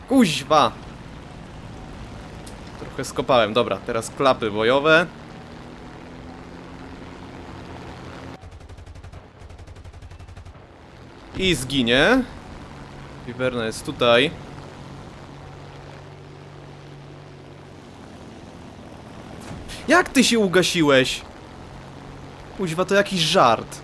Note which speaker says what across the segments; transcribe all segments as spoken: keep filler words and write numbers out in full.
Speaker 1: Kuźwa! Trochę skopałem, dobra, teraz klapy bojowe. I zginie. Wiwerna jest tutaj. Jak ty się ugasiłeś? Kuźwa, to jakiś żart.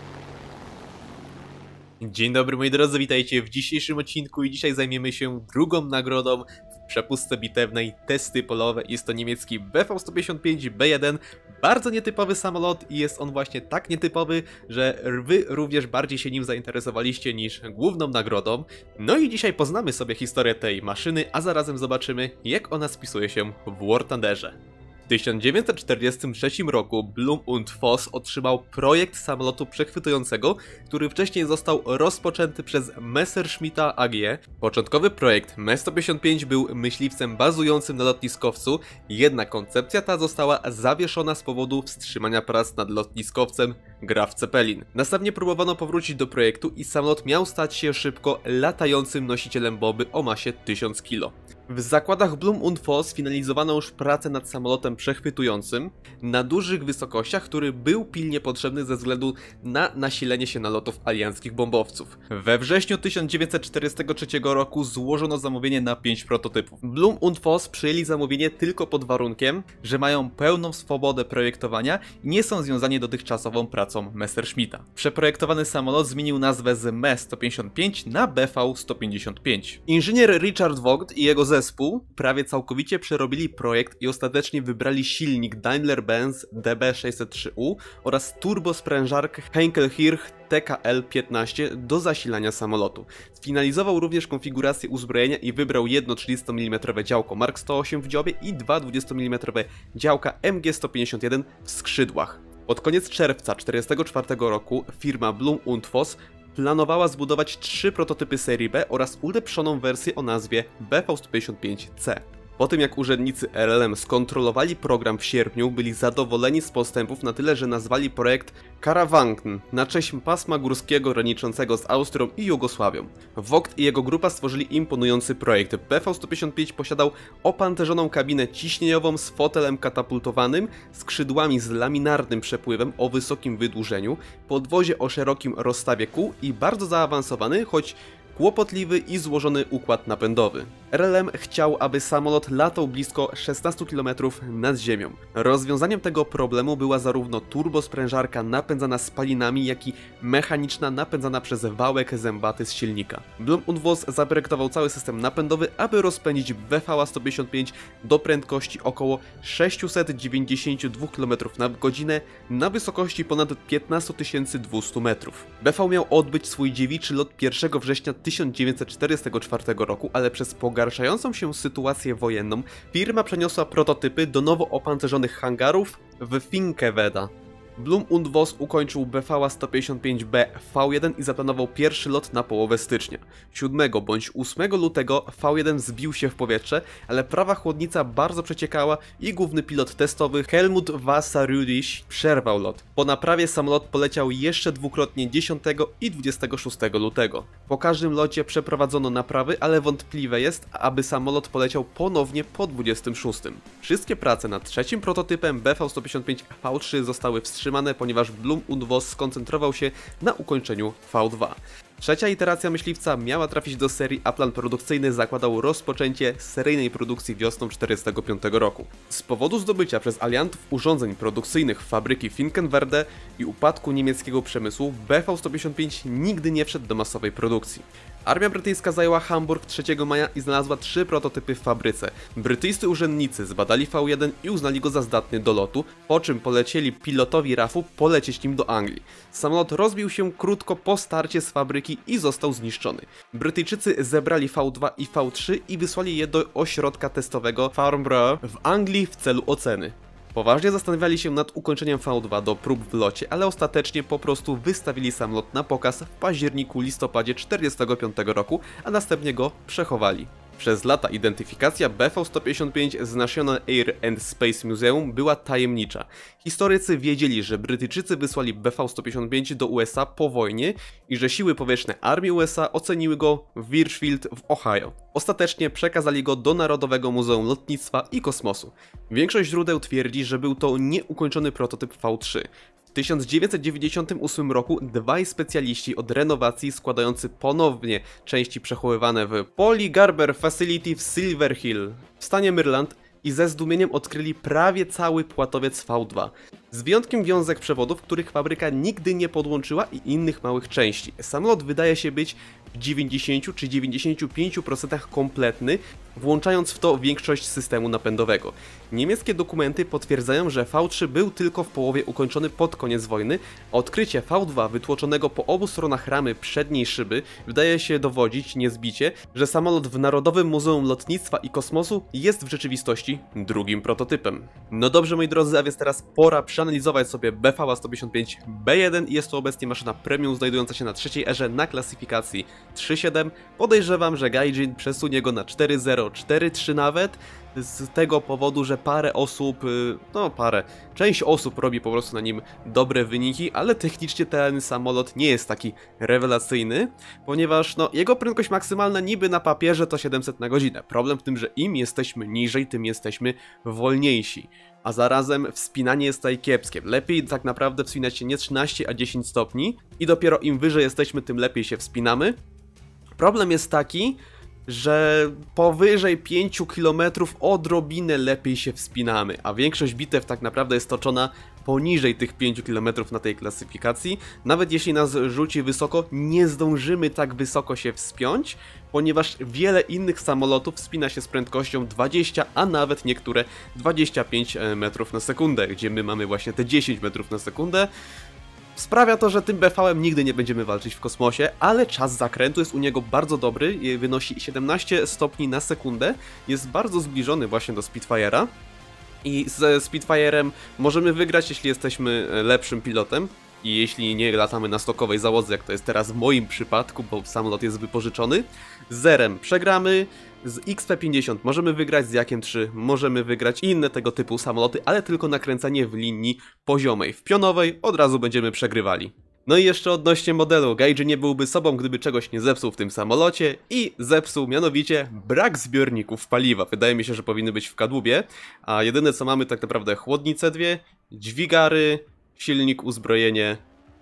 Speaker 1: Dzień dobry moi drodzy, witajcie w dzisiejszym odcinku i dzisiaj zajmiemy się drugą nagrodą w przepustce bitewnej testy polowe. Jest to niemiecki B V sto pięćdziesiąt pięć B jeden. Bardzo nietypowy samolot i jest on właśnie tak nietypowy, że wy również bardziej się nim zainteresowaliście niż główną nagrodą. No i dzisiaj poznamy sobie historię tej maszyny, a zarazem zobaczymy, jak ona spisuje się w War Thunderze. W tysiąc dziewięćset czterdziestym trzecim roku Blum und Voss otrzymał projekt samolotu przechwytującego, który wcześniej został rozpoczęty przez Messerschmitta A G. Początkowy projekt M sto pięćdziesiąt pięć był myśliwcem bazującym na lotniskowcu, jednak koncepcja ta została zawieszona z powodu wstrzymania prac nad lotniskowcem Graf Zeppelin. Następnie próbowano powrócić do projektu i samolot miał stać się szybko latającym nosicielem bomby o masie tysiąc kilo. W zakładach Blum und Voss finalizowano już pracę nad samolotem przechwytującym na dużych wysokościach, który był pilnie potrzebny ze względu na nasilenie się nalotów alianckich bombowców. We wrześniu tysiąc dziewięćset czterdziestego trzeciego roku złożono zamówienie na pięć prototypów. Blum und Voss przyjęli zamówienie tylko pod warunkiem, że mają pełną swobodę projektowania i nie są związani dotychczasową pracą Messerschmitta. Przeprojektowany samolot zmienił nazwę z M sto pięćdziesiąt pięć na B V sto pięćdziesiąt pięć. Inżynier Richard Vogt i jego zespół Zespół prawie całkowicie przerobili projekt i ostatecznie wybrali silnik Daimler-Benz D B sześćset trzy U oraz turbosprężarkę Henkel Hirth T K L piętnaście do zasilania samolotu. Sfinalizował również konfigurację uzbrojenia i wybrał jedno trzydzieści milimetrowe działko Mark sto osiem w dziobie i dwa dwudziesto milimetrowe działka M G sto pięćdziesiąt jeden w skrzydłach. Pod koniec czerwca tysiąc dziewięćset czterdziestego czwartego roku firma Blum und Voss planowała zbudować trzy prototypy serii B oraz ulepszoną wersję o nazwie B V sto pięćdziesiąt pięć C. Po tym jak urzędnicy R L M skontrolowali program w sierpniu, byli zadowoleni z postępów na tyle, że nazwali projekt Karawanken na cześć pasma górskiego graniczącego z Austrią i Jugosławią. Vogt i jego grupa stworzyli imponujący projekt. B V sto pięćdziesiąt pięć posiadał opancerzoną kabinę ciśnieniową z fotelem katapultowanym, skrzydłami z laminarnym przepływem o wysokim wydłużeniu, podwozie o szerokim rozstawie kół i bardzo zaawansowany, choć kłopotliwy i złożony układ napędowy. R L M chciał, aby samolot latał blisko szesnaście kilometrów nad ziemią. Rozwiązaniem tego problemu była zarówno turbosprężarka napędzana spalinami, jak i mechaniczna napędzana przez wałek zębaty z silnika. Blum und Voss zaprojektował cały system napędowy, aby rozpędzić B V sto pięćdziesiąt pięć do prędkości około sześćset dziewięćdziesiąt dwa kilometry na godzinę na wysokości ponad piętnaście tysięcy dwieście metrów. B V miał odbyć swój dziewiczy lot pierwszego września tysiąc dziewięćset czterdziestego czwartego roku, ale przez pogarszającą się sytuację wojenną firma przeniosła prototypy do nowo opancerzonych hangarów w Finkenwerder. Blum und Voss ukończył B V sto pięćdziesiąt pięć B V jeden i zaplanował pierwszy lot na połowę stycznia. siódmego bądź ósmego lutego V jeden zbił się w powietrze, ale prawa chłodnica bardzo przeciekała i główny pilot testowy Helmut Wasser-Rüdisch przerwał lot. Po naprawie samolot poleciał jeszcze dwukrotnie dziesiątego i dwudziestego szóstego lutego. Po każdym locie przeprowadzono naprawy, ale wątpliwe jest, aby samolot poleciał ponownie po dwudziestym szóstym. Wszystkie prace nad trzecim prototypem B V sto pięćdziesiąt pięć V trzy zostały wstrzymane, ponieważ Blum und Voss skoncentrował się na ukończeniu V dwa. Trzecia iteracja myśliwca miała trafić do serii, a plan produkcyjny zakładał rozpoczęcie seryjnej produkcji wiosną tysiąc dziewięćset czterdziestego piątego roku. Z powodu zdobycia przez aliantów urządzeń produkcyjnych fabryki Finkenwerder i upadku niemieckiego przemysłu, B V sto pięćdziesiąt pięć nigdy nie wszedł do masowej produkcji. Armia brytyjska zajęła Hamburg trzeciego maja i znalazła trzy prototypy w fabryce. Brytyjscy urzędnicy zbadali V jeden i uznali go za zdatny do lotu, po czym polecieli pilotowi R A F-u polecieć nim do Anglii. Samolot rozbił się krótko po starcie z fabryki i został zniszczony. Brytyjczycy zebrali V dwa i V trzy i wysłali je do ośrodka testowego Farnborough w Anglii w celu oceny. Poważnie zastanawiali się nad ukończeniem V dwa do prób w locie, ale ostatecznie po prostu wystawili samolot na pokaz w październiku listopadzie tysiąc dziewięćset czterdziestego piątego roku, a następnie go przechowali. Przez lata identyfikacja B V sto pięćdziesiąt pięć z National Air and Space Museum była tajemnicza. Historycy wiedzieli, że Brytyjczycy wysłali B V sto pięćdziesiąt pięć do U S A po wojnie i że siły powietrzne armii U S A oceniły go w Birchfield w Ohio. Ostatecznie przekazali go do Narodowego Muzeum Lotnictwa i Kosmosu. Większość źródeł twierdzi, że był to nieukończony prototyp V trzy. W tysiąc dziewięćset dziewięćdziesiątym ósmym roku dwaj specjaliści od renowacji składający ponownie części przechowywane w Poly Garber Facility w Silver Hill w stanie Maryland i ze zdumieniem odkryli prawie cały płatowiec V dwa. Z wyjątkiem wiązek przewodów, których fabryka nigdy nie podłączyła i innych małych części. Samolot wydaje się być w dziewięćdziesięciu czy dziewięćdziesięciu pięciu procentach kompletny, włączając w to większość systemu napędowego. Niemieckie dokumenty potwierdzają, że V trzy był tylko w połowie ukończony pod koniec wojny, a odkrycie V dwa wytłoczonego po obu stronach ramy przedniej szyby wydaje się dowodzić niezbicie, że samolot w Narodowym Muzeum Lotnictwa i Kosmosu jest w rzeczywistości drugim prototypem. No dobrze, moi drodzy, a więc teraz pora przeanalizować sobie B V sto pięćdziesiąt pięć B jeden. Jest to obecnie maszyna premium znajdująca się na trzeciej erze na klasyfikacji trzy siedem. Podejrzewam, że Gaijin przesunie go na cztery zero, cztery trzy nawet, z tego powodu, że parę osób, no parę, część osób robi po prostu na nim dobre wyniki, ale technicznie ten samolot nie jest taki rewelacyjny, ponieważ no jego prędkość maksymalna niby na papierze to siedemset na godzinę. Problem w tym, że im jesteśmy niżej, tym jesteśmy wolniejsi. A zarazem wspinanie jest tutaj kiepskie. Lepiej tak naprawdę wspinać się nie trzynaście, a dziesięć stopni i dopiero im wyżej jesteśmy, tym lepiej się wspinamy. Problem jest taki, że powyżej pięciu kilometrów odrobinę lepiej się wspinamy, a większość bitew tak naprawdę jest toczona poniżej tych pięciu kilometrów na tej klasyfikacji. Nawet jeśli nas rzuci wysoko, nie zdążymy tak wysoko się wspiąć, ponieważ wiele innych samolotów wspina się z prędkością dwadzieścia, a nawet niektóre dwadzieścia pięć metrów na sekundę, gdzie my mamy właśnie te dziesięć metrów na sekundę. Sprawia to, że tym B V-em nigdy nie będziemy walczyć w kosmosie, ale czas zakrętu jest u niego bardzo dobry, wynosi siedemnaście stopni na sekundę, jest bardzo zbliżony właśnie do Spitfire'a. I ze Spitfire'em możemy wygrać, jeśli jesteśmy lepszym pilotem i jeśli nie latamy na stokowej załodze, jak to jest teraz w moim przypadku, bo samolot jest wypożyczony. Z Zerem przegramy, z X P pięćdziesiąt możemy wygrać, z Jakiem trzy możemy wygrać i inne tego typu samoloty, ale tylko nakręcanie w linii poziomej. W pionowej od razu będziemy przegrywali. No i jeszcze odnośnie modelu, Gaijin nie byłby sobą, gdyby czegoś nie zepsuł w tym samolocie i zepsuł mianowicie brak zbiorników paliwa. Wydaje mi się, że powinny być w kadłubie, a jedyne co mamy tak naprawdę chłodnice dwie, dźwigary, silnik, uzbrojenie,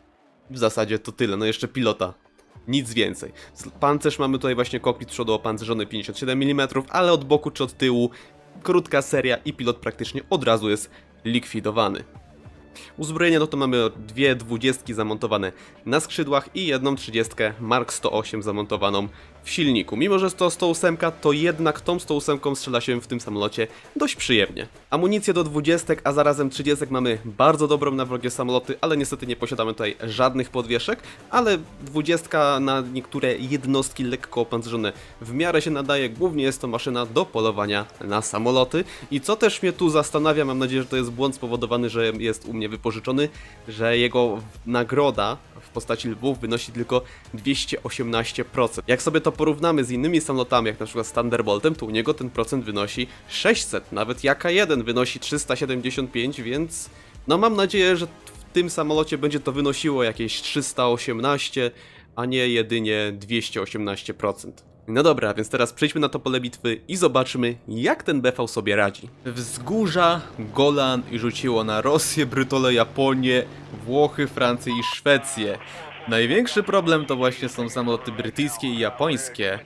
Speaker 1: w zasadzie to tyle, no jeszcze pilota. Nic więcej. Pancerz mamy tutaj właśnie kokpit przodu opancerzony pięćdziesiąt siedem milimetrów, ale od boku czy od tyłu krótka seria i pilot praktycznie od razu jest likwidowany. Uzbrojenie no to mamy dwie dwudziestki zamontowane na skrzydłach i jedną trzydziestkę Mark sto osiem zamontowaną w silniku. Mimo że to sto osiem, to jednak tą sto osiem strzela się w tym samolocie dość przyjemnie. Amunicję do dwudziestek, a zarazem trzydziestek mamy bardzo dobrą na wrogie samoloty, ale niestety nie posiadamy tutaj żadnych podwieszek, ale dwudziestka na niektóre jednostki lekko opancerzone w miarę się nadaje. Głównie jest to maszyna do polowania na samoloty. I co też mnie tu zastanawia, mam nadzieję, że to jest błąd spowodowany, że jest u mnie wypożyczony, że jego nagroda w postaci lwów wynosi tylko dwieście osiemnaście procent. Jak sobie to porównamy z innymi samolotami, jak na przykład z Thunderboltem, to u niego ten procent wynosi sześćset, nawet Jaka jeden wynosi trzysta siedemdziesiąt pięć, więc no mam nadzieję, że w tym samolocie będzie to wynosiło jakieś trzysta osiemnaście, a nie jedynie dwieście osiemnaście procent. No dobra, więc teraz przejdźmy na to pole bitwy i zobaczmy, jak ten B V sobie radzi. Wzgórza Golan i rzuciło na Rosję, Brytole, Japonię, Włochy, Francję i Szwecję. Największy problem to właśnie są samoloty brytyjskie i japońskie,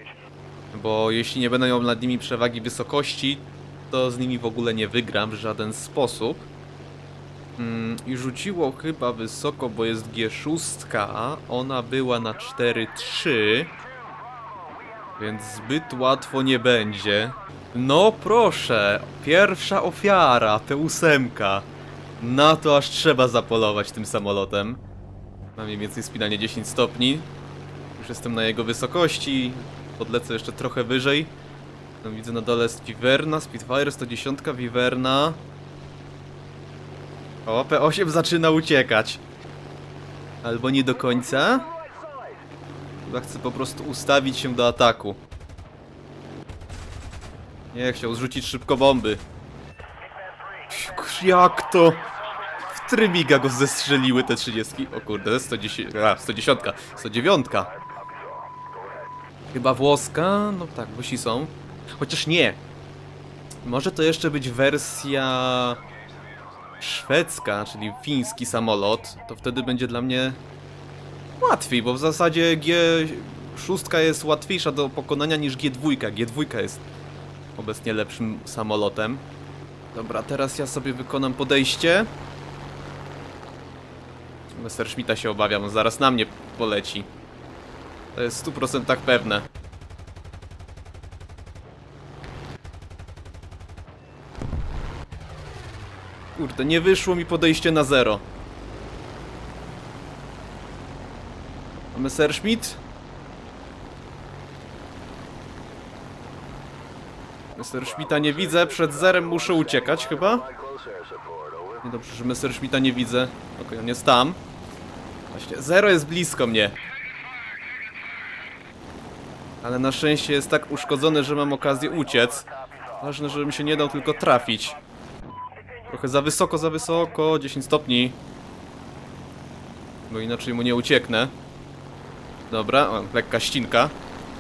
Speaker 1: bo jeśli nie będę miał nad nimi przewagi wysokości, to z nimi w ogóle nie wygram w żaden sposób. Mm, I rzuciło chyba wysoko, bo jest G sześć, ona była na cztery trzy. Więc zbyt łatwo nie będzie. No proszę, pierwsza ofiara, T osiem. Na to aż trzeba zapolować tym samolotem. Mam mniej więcej spinanie dziesięć stopni. Już jestem na jego wysokości. Podlecę jeszcze trochę wyżej. Tam widzę na dole jest Wiverna, Spitfire sto dziesięć, Wiverna. O, P osiem zaczyna uciekać. Albo nie do końca. Chyba chcę po prostu ustawić się do ataku. Nie chciał zrzucić szybko bomby. Jak to? W trymiga go zestrzeliły te trzydziestki. O kurde, sto dziesięć, a, sto dziesięć, sto dziewięć. Chyba włoska? No tak, Włosi są. Chociaż nie. Może to jeszcze być wersja szwedzka, czyli fiński samolot. To wtedy będzie dla mnie łatwiej, bo w zasadzie G sześć jest łatwiejsza do pokonania niż G dwa. G dwa jest obecnie lepszym samolotem. Dobra, teraz ja sobie wykonam podejście. Messerschmitta się obawiam, on zaraz na mnie poleci. To jest w stu procentach pewne. Kurde, nie wyszło mi podejście na zero. A Messerschmitt? Messerschmitta nie widzę, przed zerem muszę uciekać chyba. Nie dobrze, że Messerschmitta nie widzę. Okej, okay, on jest tam. Właśnie, zero jest blisko mnie. Ale na szczęście jest tak uszkodzony, że mam okazję uciec. Ważne, żebym się nie dał tylko trafić. Trochę za wysoko, za wysoko, dziesięć stopni. Bo inaczej mu nie ucieknę. Dobra, o, lekka ścinka.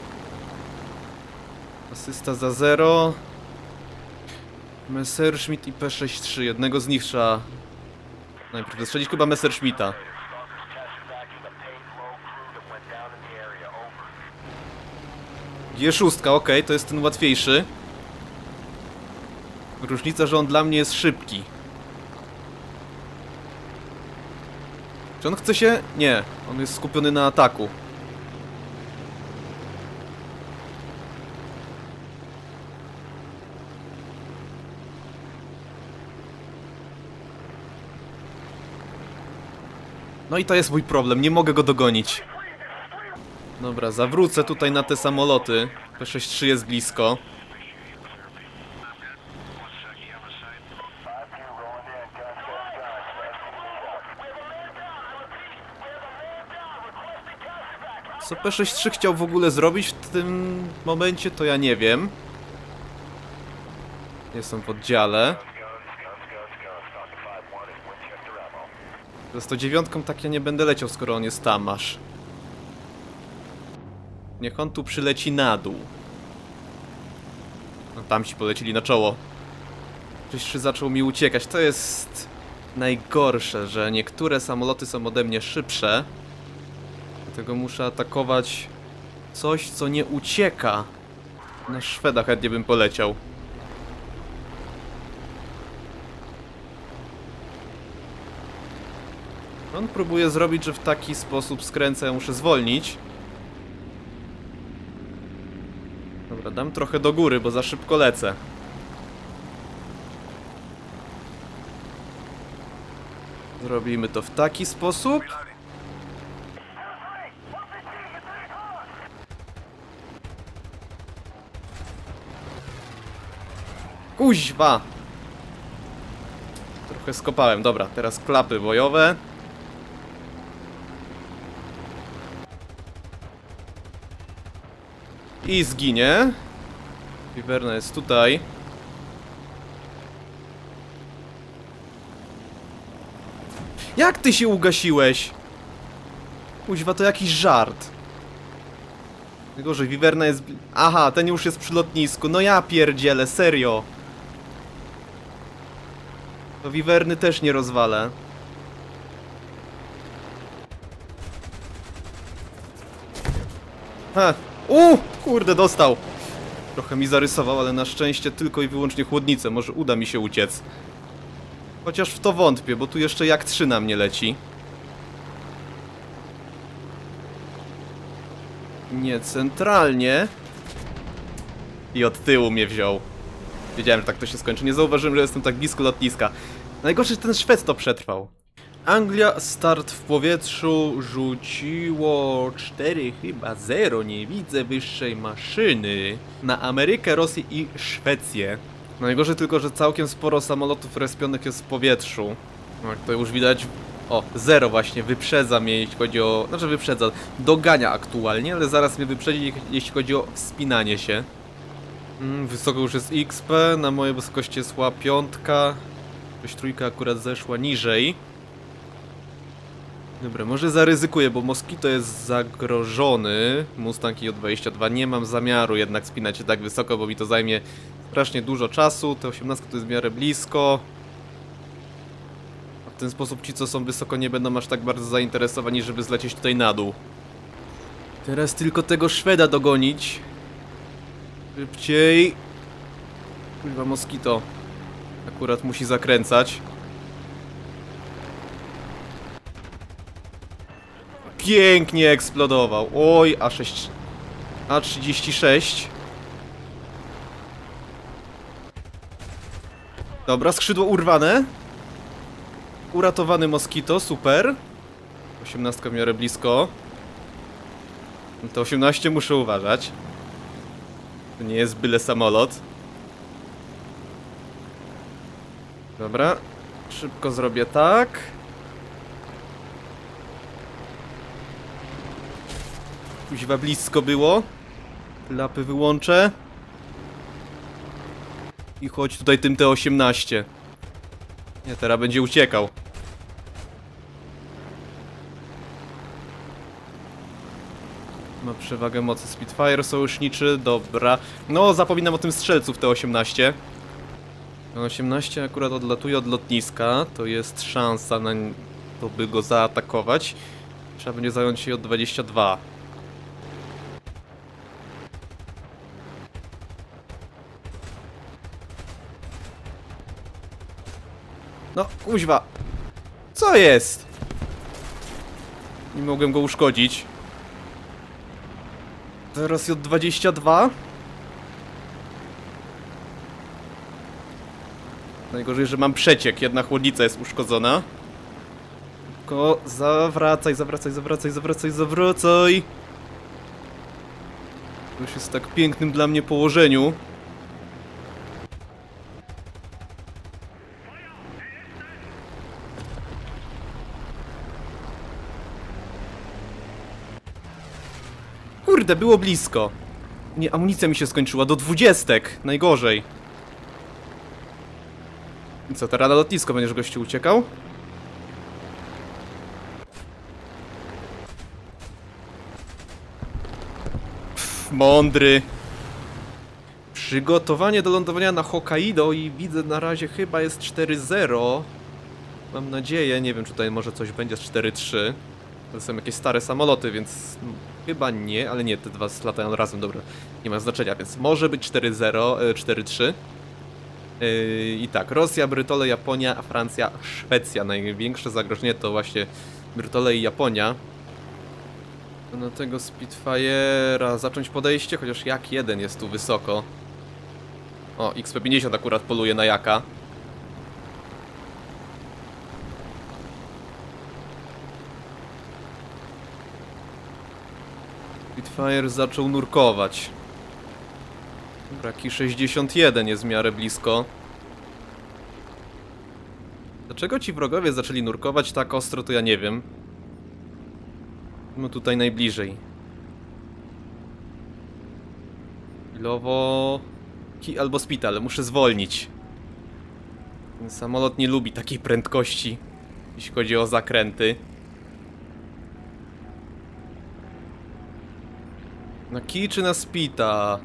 Speaker 1: Asysta za zero. Messerschmitt i P sześćdziesiąt trzy. Jednego z nich trzeba najpierw zastrzelić, chyba Messerschmitta. G sześć, ok, to jest ten łatwiejszy. Różnica, że on dla mnie jest szybki. Czy on chce się? Nie, on jest skupiony na ataku. No i to jest mój problem, nie mogę go dogonić. Dobra, zawrócę tutaj na te samoloty. P sześćdziesiąt trzy jest blisko. Co P sześćdziesiąt trzy chciał w ogóle zrobić w tym momencie, to ja nie wiem. Jestem w oddziale. Ze sto dziewięć tak ja nie będę leciał, skoro on jest tam aż. Niech on tu przyleci na dół. No tam ci polecili na czoło. Przecież zaczął mi uciekać. To jest najgorsze, że niektóre samoloty są ode mnie szybsze. Dlatego muszę atakować coś, co nie ucieka. Na Szweda chętnie bym poleciał. On próbuje zrobić, że w taki sposób skręcę, ja muszę zwolnić. Dobra, dam trochę do góry, bo za szybko lecę. Zrobimy to w taki sposób. Kuźwa! Trochę skopałem. Dobra, teraz klapy bojowe. I zginie. Wiwerna jest tutaj. Jak ty się ugasiłeś? Kuźwa, to jakiś żart. Najgorzej, Wiwerna jest... Aha, ten już jest przy lotnisku. No ja pierdzielę, serio. To Wiwerny też nie rozwalę. Ha! U, kurde, dostał. Trochę mi zarysował, ale na szczęście tylko i wyłącznie chłodnicę. Może uda mi się uciec. Chociaż w to wątpię, bo tu jeszcze jak trzy na mnie leci. Nie centralnie. I od tyłu mnie wziął. Wiedziałem, że tak to się skończy. Nie zauważyłem, że jestem tak blisko lotniska. Najgorsze, że ten Szwed to przetrwał. Anglia, start w powietrzu, rzuciło cztery chyba zero, nie widzę wyższej maszyny. Na Amerykę, Rosję i Szwecję. Najgorzej tylko, że całkiem sporo samolotów respionych jest w powietrzu. Jak to już widać, o, zero właśnie, wyprzedza mnie, jeśli chodzi o... Znaczy wyprzedza, dogania aktualnie, ale zaraz mnie wyprzedzi, jeśli chodzi o wspinanie się. Mm, wysoko już jest X P, na mojej wysokości jest ła piątka. Ktoś trójka akurat zeszła niżej. Dobra, może zaryzykuję, bo Moskito jest zagrożony. Mustang I O dwadzieścia dwa. Nie mam zamiaru jednak spinać się tak wysoko, bo mi to zajmie strasznie dużo czasu. Te osiemnastka to jest w miarę blisko. A w ten sposób ci, co są wysoko, nie będą aż tak bardzo zainteresowani, żeby zlecieć tutaj na dół. Teraz tylko tego Szweda dogonić. Szybciej. Kurwa, Moskito akurat musi zakręcać. Pięknie eksplodował. Oj, A sześć. A trzydzieści sześć. Dobra, skrzydło urwane. Uratowany Moskito, super. osiemnastka w miarę blisko. To osiemnaście muszę uważać. To nie jest byle samolot. Dobra, szybko zrobię tak. Kuźwa, blisko było. Klapy wyłączę. I chodź tutaj tym T osiemnaście. Nie, teraz będzie uciekał. Ma przewagę mocy Spitfire sojuszniczy, dobra. No, zapominam o tym strzelcu w T osiemnaście. T osiemnaście akurat odlatuje od lotniska. To jest szansa na to, by go zaatakować. Trzeba będzie zająć się I O dwadzieścia dwa. No, kuźwa. Co jest? Nie mogłem go uszkodzić. Teraz I O dwadzieścia dwa. Najgorzej, że mam przeciek. Jedna chłodnica jest uszkodzona. Tylko zawracaj, zawracaj, zawracaj, zawracaj, zawracaj. To już jest w tak pięknym dla mnie położeniu. Kurde, było blisko. Nie, amunicja mi się skończyła. Do dwudziestek. Najgorzej. I co, teraz na lotnisko będziesz, gościu, uciekał? Pff, mądry. Przygotowanie do lądowania na Hokkaido i widzę na razie chyba jest cztery zero. Mam nadzieję, nie wiem, czy tutaj może coś będzie z cztery trzy. To są jakieś stare samoloty, więc no, chyba nie, ale nie, te dwa latają razem, dobra, nie ma znaczenia, więc może być cztery zero, cztery trzy. Yy, I tak, Rosja, Brytole, Japonia, a Francja, Szwecja. Największe zagrożenie to właśnie Brytole i Japonia. Na tego Spitfire'a zacząć podejście, chociaż jak jeden jest tu wysoko. O, X P pięćdziesiąt akurat poluje na jaka. Spitfire zaczął nurkować. Dobra, Ki sześćdziesiąt jeden jest w miarę blisko. Dlaczego ci wrogowie zaczęli nurkować tak ostro, to ja nie wiem. No tutaj najbliżej. Chwilowo... Ki albo Spit, ale muszę zwolnić. Ten samolot nie lubi takiej prędkości, jeśli chodzi o zakręty. Na Ki czy na Spita?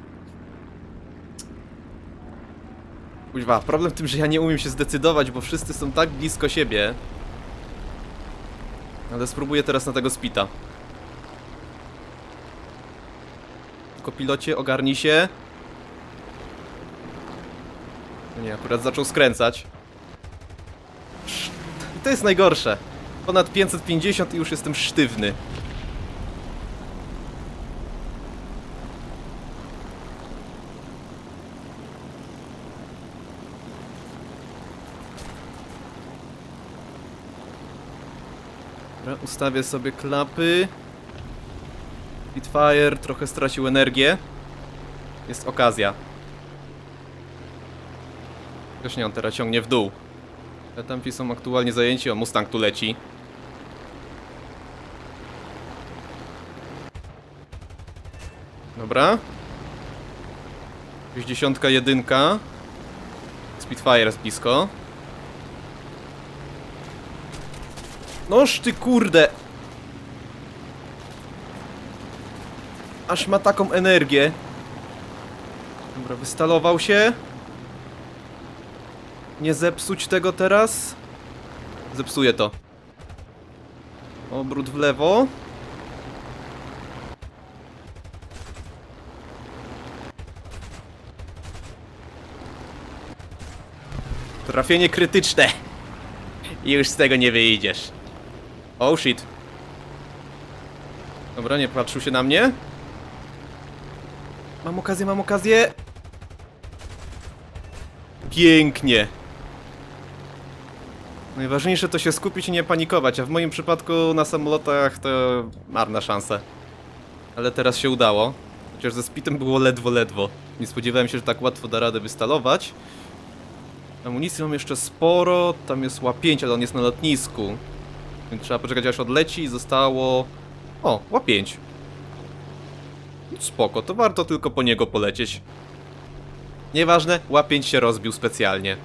Speaker 1: Kuźwa, problem w tym, że ja nie umiem się zdecydować, bo wszyscy są tak blisko siebie. Ale spróbuję teraz na tego Spita. Tylko pilocie, ogarnij się. No nie, akurat zaczął skręcać. I to jest najgorsze. Ponad pięćset pięćdziesiąt i już jestem sztywny. Dobra, ustawię sobie klapy. Spitfire trochę stracił energię. Jest okazja. Też nie, on teraz ciągnie w dół. A tamci są aktualnie zajęci, o, Mustang tu leci. Dobra. sześćdziesiąt jeden. Spitfire jest blisko. Noż ty kurde! Aż ma taką energię. Dobra, wystalował się. Nie zepsuć tego teraz. Zepsuję to. Obrót w lewo. Trafienie krytyczne. I już z tego nie wyjdziesz. Oh shit. Dobra, nie patrzył się na mnie. Mam okazję, mam okazję. Pięknie. Najważniejsze to się skupić i nie panikować, a w moim przypadku na samolotach to marna szansa. Ale teraz się udało. Chociaż ze Spitem było ledwo, ledwo. Nie spodziewałem się, że tak łatwo da radę wystalować. Amunicji mam jeszcze sporo, tam jest ła pięć, ale on jest na lotnisku. Więc trzeba poczekać aż odleci i zostało... O, ła pięć. Spoko, to warto tylko po niego polecieć. Nieważne, ła pięć się rozbił specjalnie.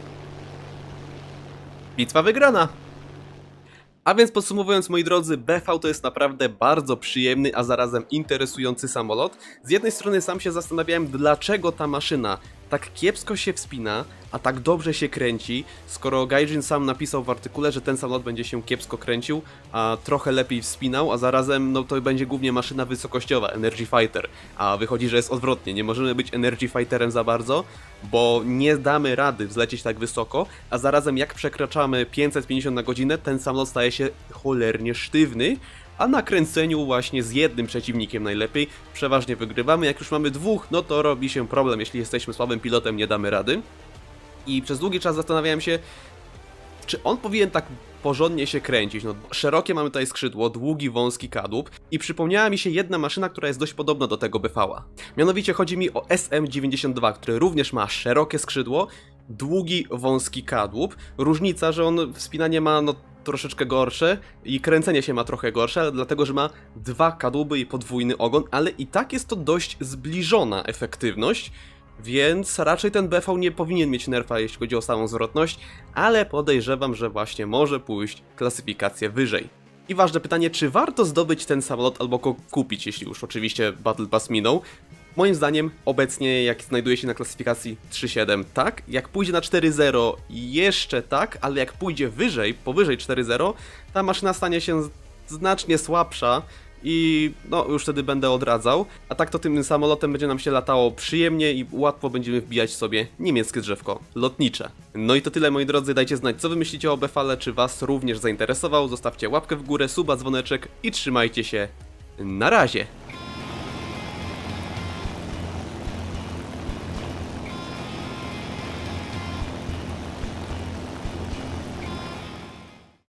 Speaker 1: Bitwa wygrana! A więc podsumowując, moi drodzy, B V to jest naprawdę bardzo przyjemny, a zarazem interesujący samolot. Z jednej strony sam się zastanawiałem, dlaczego ta maszyna tak kiepsko się wspina, a tak dobrze się kręci, skoro Gaijin sam napisał w artykule, że ten samolot będzie się kiepsko kręcił, a trochę lepiej wspinał, a zarazem no to będzie głównie maszyna wysokościowa, Energy Fighter, a wychodzi, że jest odwrotnie, nie możemy być Energy Fighterem za bardzo, bo nie damy rady wzlecieć tak wysoko, a zarazem jak przekraczamy pięćset pięćdziesiąt na godzinę, ten samolot staje się cholernie sztywny, a na kręceniu właśnie z jednym przeciwnikiem najlepiej przeważnie wygrywamy. Jak już mamy dwóch, no to robi się problem, jeśli jesteśmy słabym pilotem, nie damy rady. I przez długi czas zastanawiałem się, czy on powinien tak porządnie się kręcić. No, szerokie mamy tutaj skrzydło, długi, wąski kadłub i przypomniała mi się jedna maszyna, która jest dość podobna do tego B V-a. Mianowicie chodzi mi o S M dziewięćdziesiąt dwa, który również ma szerokie skrzydło, długi, wąski kadłub. Różnica, że on wspinanie ma no troszeczkę gorsze i kręcenie się ma trochę gorsze, ale dlatego, że ma dwa kadłuby i podwójny ogon, ale i tak jest to dość zbliżona efektywność, więc raczej ten B V nie powinien mieć nerfa, jeśli chodzi o samą zwrotność, ale podejrzewam, że właśnie może pójść klasyfikację wyżej. I ważne pytanie, czy warto zdobyć ten samolot albo go kupić, jeśli już oczywiście Battle Pass minął? Moim zdaniem obecnie jak znajduje się na klasyfikacji trzy siedem tak, jak pójdzie na cztery zero jeszcze tak, ale jak pójdzie wyżej, powyżej cztery zero, ta maszyna stanie się znacznie słabsza i no już wtedy będę odradzał, a tak to tym samolotem będzie nam się latało przyjemnie i łatwo będziemy wbijać sobie niemieckie drzewko lotnicze. No i to tyle, moi drodzy, dajcie znać, co wy myślicie o B V-le, czy was również zainteresował, zostawcie łapkę w górę, suba, dzwoneczek i trzymajcie się, na razie!